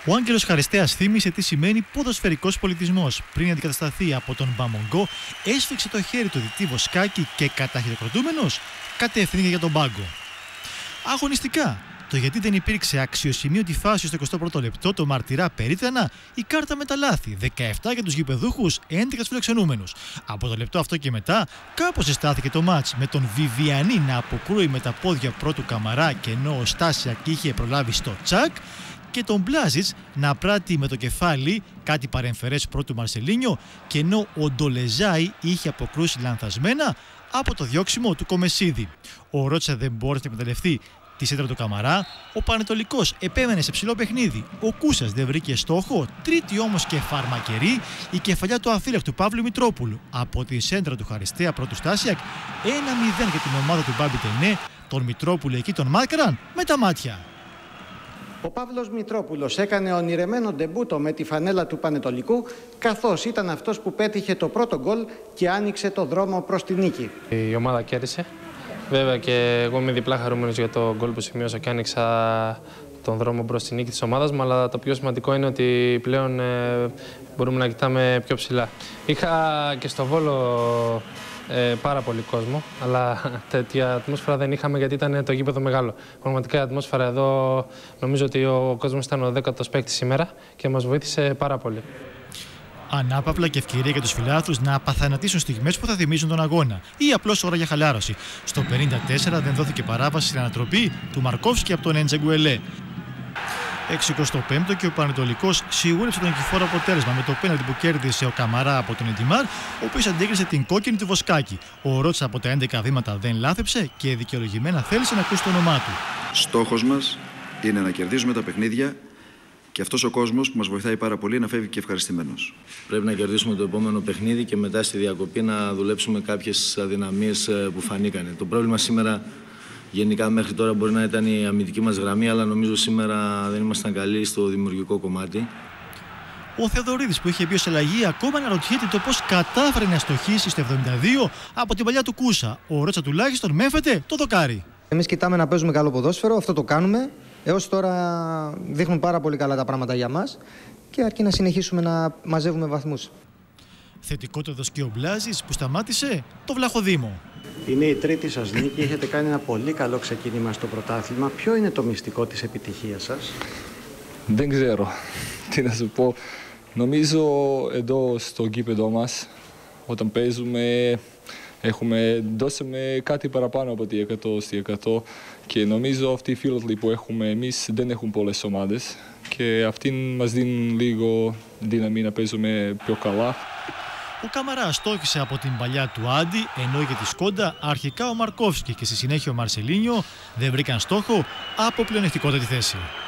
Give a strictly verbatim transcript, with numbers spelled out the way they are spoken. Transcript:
Ο Άγγελος Χαριστέας θύμισε τι σημαίνει ποδοσφαιρικός πολιτισμός. Πριν αντικατασταθεί από τον Μπαμονγκό, έσφιξε το χέρι του δυτή Βοσκάκη και καταχειροκροτούμενος κατευθύνθηκε για τον πάγκο. Αγωνιστικά. Το γιατί δεν υπήρξε αξιοσημείωτη φάση στο εικοστό πρώτο λεπτό το μαρτυρά περίτρανα η κάρτα με τα λάθη. δεκαεπτά για τους γηπεδούχους, έντεκα στους φιλοξενούμενους. Από το λεπτό αυτό και μετά, κάπως εστάθηκε το μάτς με τον Βιβιανί να αποκρούει με τα πόδια πρώτου Καμαρά και ενώ ο Στάσιακ είχε προλάβει στο τσακ και τον Μπλάζιτς να πράττει με το κεφάλι κάτι παρεμφερές πρώτου Μαρσελίνιο και ενώ ο Ντολεζάη είχε αποκρούσει λανθασμένα από το διώξιμο του Κομεσίδη. Ο Ρότσα δεν μπόρεσε να εκμεταλλευτεί τη σέντρα του Καμαρά, ο Πανετολικός επέμενε σε ψηλό παιχνίδι. Ο Κούσας δεν βρήκε στόχο, τρίτη όμως και φαρμακερή η κεφαλιά του αφύλακτου Παύλου Μητρόπουλου. Από τη σέντρα του Χαριστέα πρώτου Στάσιακ, ένα μηδέν για την ομάδα του Μπάμπη Τενέ, τον Μητρόπουλο εκεί τον μάρκαραν με τα μάτια. Ο Παύλος Μητρόπουλος έκανε ονειρεμένο ντεμπούτο με τη φανέλα του Πανετολικού, καθώς ήταν αυτός που πέτυχε το πρώτο γκολ και άνοιξε το δρόμο προς τη νίκη. Η ομάδα κέρδισε. Βέβαια και εγώ είμαι διπλά χαρούμενος για το γκολ που σημείωσα και άνοιξα τον δρόμο προς τη νίκη της ομάδας μου, αλλά το πιο σημαντικό είναι ότι πλέον ε, μπορούμε να κοιτάμε πιο ψηλά. Είχα και στο Βόλο ε, πάρα πολύ κόσμο, αλλά τέτοια ατμόσφαιρα δεν είχαμε γιατί ήταν το γήπεδο μεγάλο. Πραγματικά η ατμόσφαιρα εδώ νομίζω ότι ο κόσμος ήταν ο δέκατος παίκτης σήμερα και μας βοήθησε πάρα πολύ. Ανάπαυλα και ευκαιρία για τους φιλάθλους να απαθανατήσουν στιγμές που θα θυμίζουν τον αγώνα ή απλώς ώρα για χαλάρωση. Στο πενήντα τέσσερα δεν δόθηκε παράβαση στην ανατροπή του Μαρκόφσκι από τον Εντζεγκουελέ. εξηκοστό πέμπτο και ο Πανετολικός σιγούρεψε τον νικηφόρο αποτέλεσμα με το πέναλτι που κέρδισε ο Καμαρά από τον Εντιμάρ, ο οποίος αντίκρισε την κόκκινη του Βοσκάκη. Ο Ρότσα από τα έντεκα βήματα δεν λάθεψε και δικαιολογημένα θέλησε να ακούσει το όνομά του. Στόχος μας είναι να κερδίζουμε τα παιχνίδια. Και αυτός ο κόσμος που μας βοηθάει πάρα πολύ να φεύγει και ευχαριστημένος. Πρέπει να κερδίσουμε το επόμενο παιχνίδι και μετά στη διακοπή να δουλέψουμε κάποιες αδυναμίες που φανήκανε. Το πρόβλημα σήμερα, γενικά μέχρι τώρα, μπορεί να ήταν η αμυντική μας γραμμή, αλλά νομίζω σήμερα δεν ήμασταν καλοί στο δημιουργικό κομμάτι. Ο Θεοδωρίδης που είχε μπει ως αλλαγή ακόμα αναρωτιέται το πώς κατάφερε να στοχίσει στο εβδομήντα δύο από την παλιά του Κούσα. Ο Ρότσα τουλάχιστον μέφεται το δοκάρι. Εμείς κοιτάμε να παίζουμε καλό ποδόσφαιρο, αυτό το κάνουμε. Έως τώρα δείχνουν πάρα πολύ καλά τα πράγματα για μας και αρκεί να συνεχίσουμε να μαζεύουμε βαθμούς. Θετικότατος και ο Μπλάζης που σταμάτησε το Βλαχοδήμο. Είναι η τρίτη σας νίκη, έχετε κάνει ένα πολύ καλό ξεκίνημα στο πρωτάθλημα. Ποιο είναι το μυστικό της επιτυχίας σας? Δεν ξέρω τι να σου πω. Νομίζω εδώ στο γήπεδο μας όταν παίζουμε έχουμε δώσαμε κάτι παραπάνω από τη εκατό τοις εκατό και νομίζω αυτοί οι φίλοι που έχουμε εμείς δεν έχουν πολλές ομάδες και αυτοί μας δίνουν λίγο δύναμη να παίζουμε πιο καλά. Ο Καμαρά στόχισε από την παλιά του Άντι, ενώ για τη Σκόντα αρχικά ο Μαρκόφσκι και στη συνέχεια ο Μαρσελίνιο δεν βρήκαν στόχο από πλεονεκτικότατη θέση.